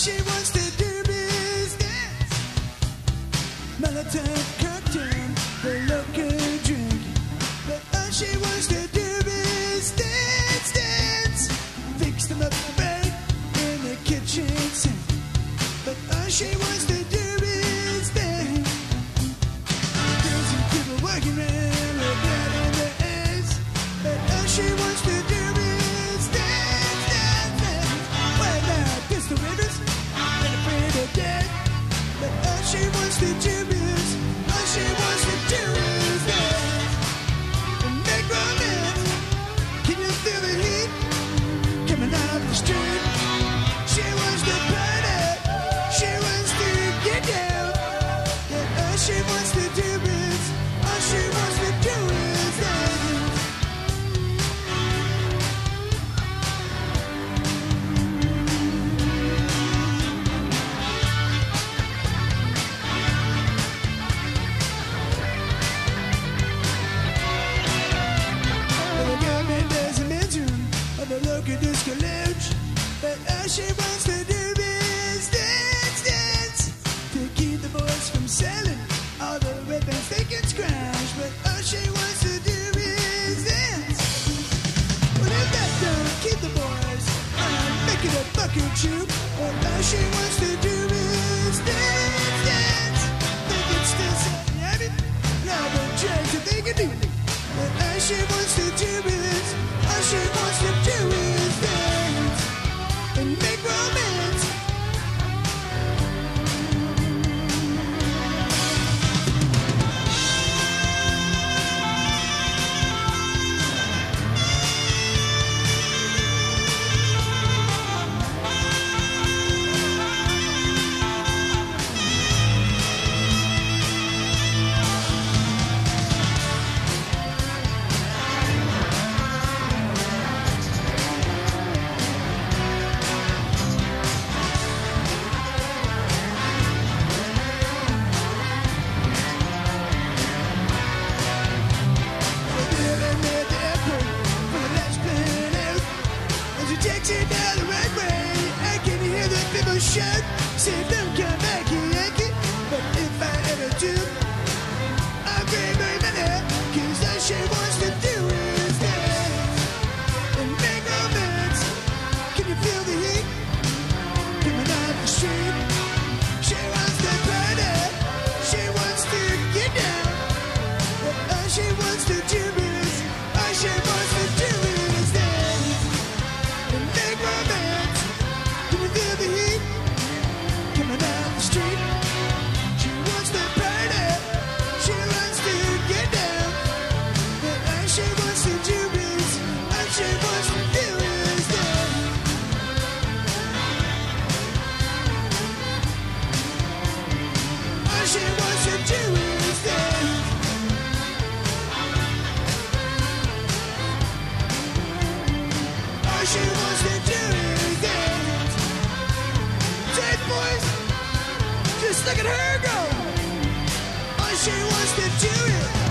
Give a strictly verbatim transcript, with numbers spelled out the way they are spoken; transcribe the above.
she wants to do is dance. Molotov cocktail, the local drink. But all she wants to do is dance, dance. Fix them up right in the kitchen sink. But all she wants to do is dance. There's some people working around with blood in their eyes. But all she wants to do is dance, dance, dance. Well, now, pistol rivers, and afraid of death. But all she wants to do is, all she wants to do is dance. And make romance. Can you feel the heat coming out the street? She wants to party. She wants to get down. Yeah, all she wants to do is, all she wants to do is dance. Well, the government doesn't mention of the local disco lounge. But all she wants to do is dance, dance. To keep the boys from selling all the weapons they can scratch. But all she wants to do is dance. Well, if that don't keep the boys from making a bucket chew. But all she wants to do is dance, dance. They can still say habit, love and drugs that they can do. But all she wants to do is, all she wants to do is dance. And make romance. Shout, say don't come back here, Yankee. But if I ever do, I'll bring my money. Cause all she wants to do is dance and make romance. Can you feel the heat coming out the street? She wants to party, she wants to get down. But all she wants to do is, all she wants to do is dance and make romance. Can you feel the heat coming down the street? She wants to party, she wants to get down. But all she wants to do is, all she wants to do is dance. All she wants to do is dance. All she wants to do is dance. Dead boys, just look at her go. All she wants to do is